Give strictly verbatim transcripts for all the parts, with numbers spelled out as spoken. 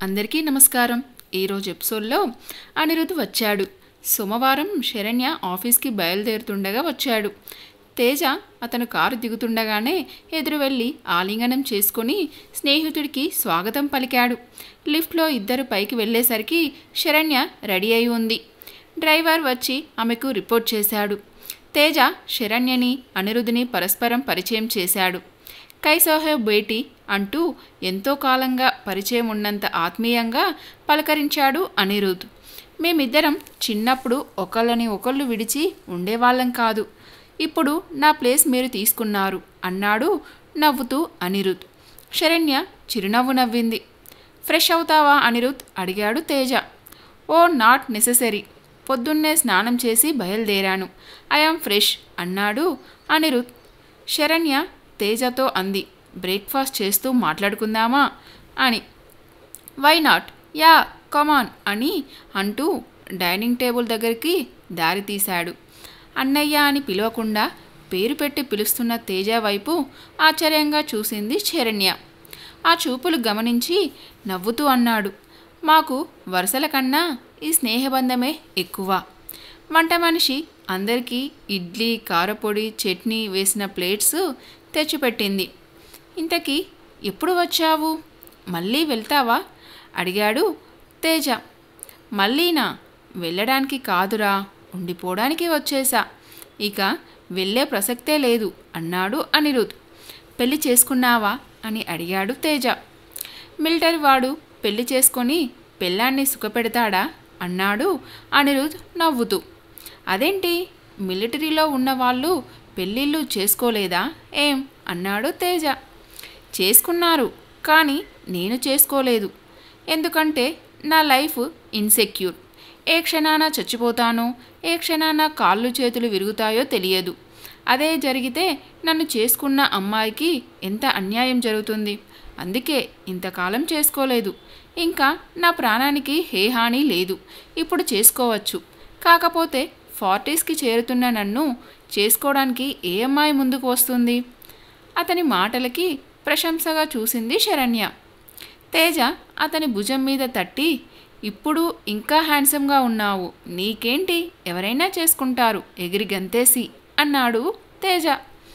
అందరికీ నమస్కారం. ఈరోజు ఎపిసోడ్లో అనిరుద్ వచ్చాడు. సోమవారం శరణ్య ఆఫీస్కి బయలుదేరుతుండగా వచ్చాడు. తేజ అతను కారు దిగుతుండగానే ఎదురు వెళ్ళి ఆలింగనం చేసుకుని స్నేహితుడికి స్వాగతం పలికాడు. లిఫ్ట్లో ఇద్దరు పైకి వెళ్ళేసరికి శరణ్య రెడీ అయి ఉంది. డ్రైవర్ వచ్చి ఆమెకు రిపోర్ట్ చేశాడు. తేజ శరణ్యని అనిరుద్ని పరస్పరం పరిచయం చేశాడు. కైసోహే బేటీ అంటూ ఎంతో కాలంగా పరిచయం ఉన్నంత ఆత్మీయంగా పలకరించాడు అనిరుద్. మేమిద్దరం చిన్నప్పుడు ఒకళ్ళని ఒకళ్ళు విడిచి ఉండేవాళ్ళం కాదు. ఇప్పుడు నా ప్లేస్ మీరు తీసుకున్నారు అన్నాడు నవ్వుతూ అనిరుద్. శరణ్య చిరునవ్వు నవ్వింది. ఫ్రెష్ అవుతావా అనిరుద్ అడిగాడు తేజ. ఓ నాట్ నెసెసరీ. పొద్దున్నే స్నానం చేసి బయలుదేరాను. ఐఆమ్ ఫ్రెష్ అన్నాడు అనిరుద్. శరణ్య తేజతో అంది, బ్రేక్ఫాస్ట్ చేస్తూ మాట్లాడుకుందామా అని. వై నాట్, యా కమాన్ అని అంటూ డైనింగ్ టేబుల్ దగ్గరికి దారి తీశాడు. అన్నయ్య అని పిలవకుండా పేరు పెట్టి పిలుస్తున్న తేజ వైపు ఆశ్చర్యంగా చూసింది శరణ్య. ఆ చూపులు గమనించి నవ్వుతూ అన్నాడు, మాకు వరుసల కన్నా ఈ స్నేహబంధమే ఎక్కువ. వంట మనిషి అందరికీ ఇడ్లీ, కారపొడి, చట్నీ వేసిన ప్లేట్స్ తెచ్చిపెట్టింది. ఇంతకీ ఎప్పుడు వచ్చావు? మళ్ళీ వెళ్తావా అడిగాడు తేజ. మళ్ళీనా? వెళ్ళడానికి కాదురా, ఉండిపోవడానికి వచ్చేసా. ఇక వెళ్ళే ప్రసక్తే లేదు అన్నాడు అనిరుద్. పెళ్లి చేసుకున్నావా అని అడిగాడు తేజ. మిలిటరీ వాడు పెళ్లి చేసుకొని పెళ్ళాన్ని సుఖపెడతాడా అన్నాడు అనిరుద్ నవ్వుతూ. అదేంటి, మిలిటరీలో ఉన్నవాళ్ళు పెళ్ళిళ్ళు చేసుకోలేదా ఏం అన్నాడు తేజ. చేసుకున్నారు, కానీ నేను చేసుకోలేదు. ఎందుకంటే నా లైఫ్ ఇన్సెక్యూర్. ఏ క్షణాన చచ్చిపోతానో, ఏ క్షణాన కాళ్ళు చేతులు విరుగుతాయో తెలియదు. అదే జరిగితే నన్ను చేసుకున్న అమ్మాయికి ఎంత అన్యాయం జరుగుతుంది. అందుకే ఇంతకాలం చేసుకోలేదు. ఇంకా నా ప్రాణానికి ఏ హాని లేదు. ఇప్పుడు చేసుకోవచ్చు. కాకపోతే ఫార్టీస్కి చేరుతున్న నన్ను చేసుకోవడానికి ఏ అమ్మాయి ముందుకు వస్తుంది? అతని మాటలకి ప్రశంసగా చూసింది శరణ్య. తేజ అతని భుజం మీద తట్టి, ఇప్పుడు ఇంకా హ్యాండ్సమ్గా ఉన్నావు, నీకేంటి, ఎవరైనా చేసుకుంటారు ఎగిరి గంతేసి అన్నాడు తేజ.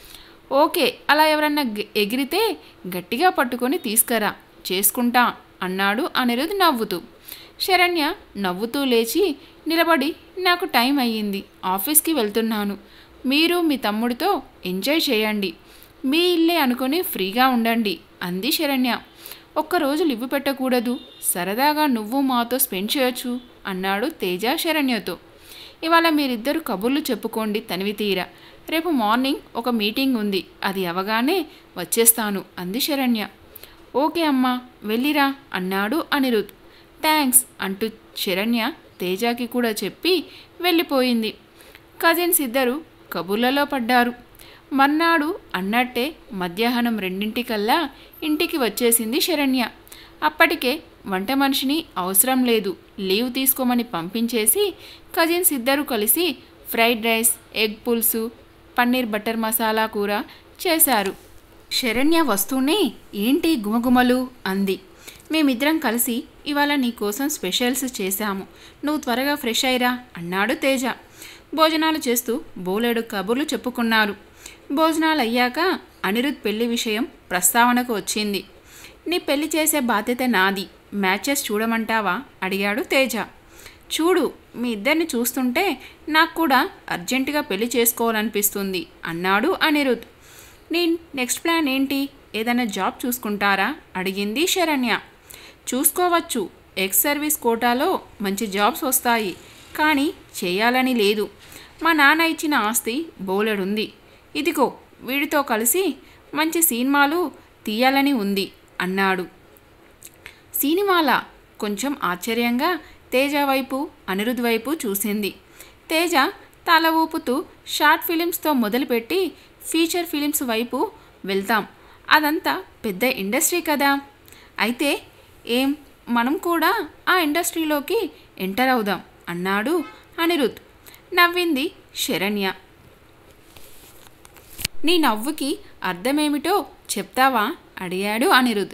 ఓకే, అలా ఎవరన్నా ఎగిరితే గట్టిగా పట్టుకొని తీసుకురా, చేసుకుంటా అన్నాడు అనిరుద్ నవ్వుతూ. శరణ్య నవ్వుతూ లేచి నిలబడి, నాకు టైం అయ్యింది, ఆఫీస్కి వెళ్తున్నాను. మీరు మీ తమ్ముడితో ఎంజాయ్ చేయండి. మీ ఇల్లే అనుకొని ఫ్రీగా ఉండండి అంది శరణ్య. ఒక్కరోజు లివ్వు పెట్టకూడదు, సరదాగా నువ్వు మాతో స్పెండ్ చేయొచ్చు అన్నాడు తేజ శరణ్యతో. ఇవాళ మీరిద్దరు కబుర్లు చెప్పుకోండి తనివి తీరా. రేపు మార్నింగ్ ఒక మీటింగ్ ఉంది, అది అవగానే వచ్చేస్తాను అంది శరణ్య. ఓకే అమ్మా, వెళ్ళిరా అన్నాడు అనిరుద్. థ్యాంక్స్ అంటూ శరణ్య తేజకి కూడా చెప్పి వెళ్ళిపోయింది. కజిన్స్ ఇద్దరు కబుర్లలో పడ్డారు. మర్నాడు అన్నట్టే మధ్యాహ్నం రెండింటికల్లా ఇంటికి వచ్చేసింది శరణ్య. అప్పటికే వంట మనిషిని అవసరం లేదు, లీవ్ తీసుకోమని పంపించేసి కజిన్స్ ఇద్దరు కలిసి ఫ్రైడ్ రైస్, ఎగ్ పులుసు, పన్నీర్ బటర్ మసాలా కూర చేశారు. శరణ్య వస్తూనే ఏంటి గుమగుమలు అంది. మేమిద్దరం కలిసి ఇవాళ నీకోసం స్పెషల్స్ చేశాము, నువ్వు త్వరగా ఫ్రెష్ అయ్యిరా అన్నాడు తేజ. భోజనాలు చేస్తూ బోలెడు కబుర్లు చెప్పుకున్నారు. భోజనాలు అయ్యాక అనిరుద్ పెళ్లి విషయం ప్రస్తావనకు వచ్చింది. నీ పెళ్లి చేసే బాధ్యత నాది, మ్యాచెస్ చూడమంటావా అడిగాడు తేజ. చూడు, మీ ఇద్దరిని చూస్తుంటే నాకు కూడా అర్జెంటుగా పెళ్లి చేసుకోవాలనిపిస్తుంది అన్నాడు అనిరుద్. నీ నెక్స్ట్ ప్లాన్ ఏంటి, ఏదైనా జాబ్ చూసుకుంటారా అడిగింది శరణ్య. చూసుకోవచ్చు, ఎక్స్ సర్వీస్ కోటాలో మంచి జాబ్స్ వస్తాయి, కానీ చేయాలని లేదు. మా నాన్న ఇచ్చిన ఆస్తి బోలెడుంది. ఇదిగో వీడితో కలిసి మంచి సినిమాలు తీయాలని ఉంది అన్నాడు. సినిమాలా? కొంచెం ఆశ్చర్యంగా తేజ వైపు అనిరుద్ వైపు చూసింది. తేజ తల ఊపుతూ, షార్ట్ ఫిలిమ్స్తో మొదలుపెట్టి ఫీచర్ ఫిలిమ్స్ వైపు వెళ్తాం, అదంతా పెద్ద ఇండస్ట్రీ కదా. అయితే ఏం, మనం కూడా ఆ ఇండస్ట్రీలోకి ఎంటర్ అవుదాం అన్నాడు అనిరుద్. నవ్వింది శరణ్య. నీ నవ్వుకి అర్థమేమిటో చెప్తావా అడిగాడు అనిరుద్.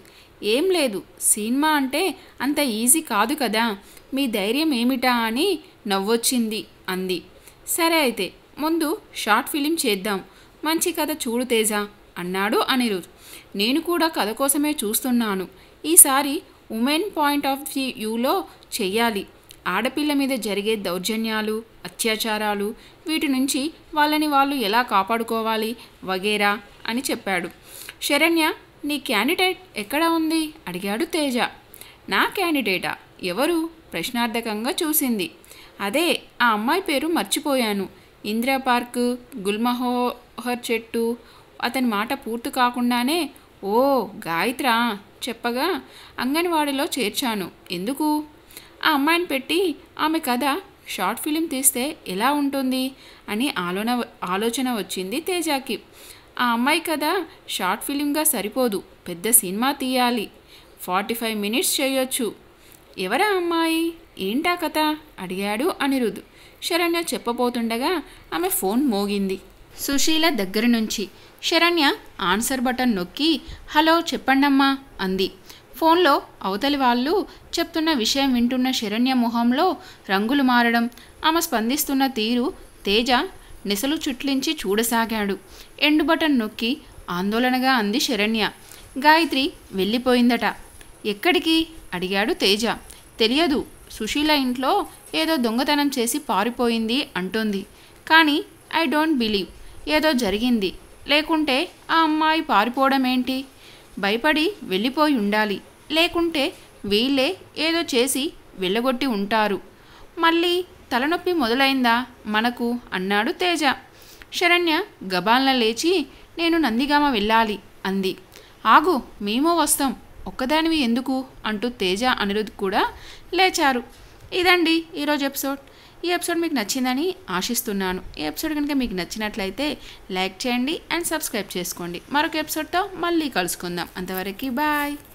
ఏం లేదు, సినిమా అంటే అంత ఈజీ కాదు కదా, మీ ధైర్యం ఏమిటా అని నవ్వొచ్చింది అంది. సరే అయితే ముందు షార్ట్ ఫిలిం చేద్దాం, మంచి కథ చూడు తేజ అన్నాడు అనిరుద్. నేను కూడా కథ కోసమే చూస్తున్నాను. ఈసారి ఉమెన్ పాయింట్ ఆఫ్ వ్యూలో చెయ్యాలి. ఆడపిల్ల మీద జరిగే దౌర్జన్యాలు, అత్యాచారాలు, వీటి నుంచి వాళ్ళని వాళ్ళు ఎలా కాపాడుకోవాలి వగేరా అని చెప్పాడు. శరణ్య, నీ క్యాండిడేట్ ఎక్కడ ఉంది అడిగాడు తేజ. నా క్యాండిడేటా? ఎవరు? ప్రశ్నార్థకంగా చూసింది. అదే, ఆ అమ్మాయి పేరు మర్చిపోయాను. ఇందిరా పార్క్, గుల్మహోహర్ చెట్టు. అతని మాట పూర్తి కాకుండానే ఓ గాయత్రా చెప్పగా అంగన్వాడీలో చేర్చాను. ఎందుకు? ఆ అమ్మాయిని పెట్టి ఆమె కథ షార్ట్ ఫిలిం తీస్తే ఎలా ఉంటుంది అని ఆలోన ఆలోచన వచ్చింది తేజాకి. ఆ అమ్మాయి కథ షార్ట్ ఫిలింగా సరిపోదు, పెద్ద సినిమా తీయాలి. ఫార్టీ ఫైవ్ మినిట్స్ చేయొచ్చు. ఎవరా అమ్మాయి, ఏంటా కథ అడిగాడు అనిరుద్. శరణ్య చెప్పబోతుండగా ఆమె ఫోన్ మోగింది. సుశీల దగ్గర నుంచి. శరణ్య ఆన్సర్ బటన్ నొక్కి హలో చెప్పండమ్మా అంది. ఫోన్లో అవతలి వాళ్ళు చెప్తున్న విషయం వింటున్న శరణ్య మొహంలో రంగులు మారడం, ఆమె స్పందిస్తున్న తీరు తేజ నెసలు చుట్లించి చూడసాగాడు. ఎండు బటన్ నొక్కి ఆందోళనగా అంది శరణ్య. గాయత్రి వెళ్ళిపోయిందట. ఎక్కడికి అడిగాడు తేజ. తెలియదు, సుశీల ఇంట్లో ఏదో దొంగతనం చేసి పారిపోయింది అంటుంది. కానీ ఐ డోంట్ బిలీవ్, ఏదో జరిగింది, లేకుంటే ఆ అమ్మాయి పారిపోవడం ఏంటి? భయపడి వెళ్ళిపోయి ఉండాలి, లేకుంటే వీళ్ళే ఏదో చేసి వెళ్ళగొట్టి ఉంటారు. మళ్ళీ తలనొప్పి మొదలైందా మనకు అన్నాడు తేజ. శరణ్య గబాల్న లేచి నేను నందిగామ వెళ్ళాలి అంది. ఆగు, మేము వస్తాం, ఒక్కదానివి ఎందుకు అంటూ తేజ అనిరుద్ కూడా లేచారు. ఇదండి ఈరోజు ఎపిసోడ్. ఈ ఎపిసోడ్ మీకు నచ్చిందని ఆశిస్తున్నాను. ఈ ఎపిసోడ్ కనుక మీకు నచ్చినట్లయితే లైక్ చేయండి అండ్ సబ్స్క్రైబ్ చేసుకోండి. మరొక ఎపిసోడ్తో మళ్ళీ కలుసుకుందాం. అంతవరకు బాయ్.